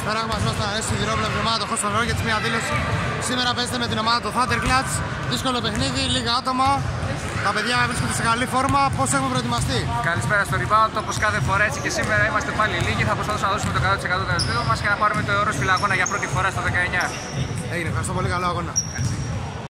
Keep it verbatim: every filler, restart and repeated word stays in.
Καλησπέρα, μας είμαστε στη σιδηρόπλαιο ομάδα του Χώσπαλ για μια δήλωση. Σήμερα παίζετε με την ομάδα του Thunderclats. Δύσκολο παιχνίδι, λίγα άτομα. Τα παιδιά βρίσκονται σε καλή φόρμα. Πώς έχουμε προετοιμαστεί? Καλησπέρα στο rebound. Όπως κάθε φορά, έτσι και σήμερα είμαστε πάλι λίγοι. Θα προσπαθήσουμε να δώσουμε το εκατό τοις εκατό του μας και να πάρουμε το ευρώ φυλαγόνα για πρώτη φορά στο δεκαεννιά. Έγινε, ευχαριστώ πολύ, καλό αγώνα.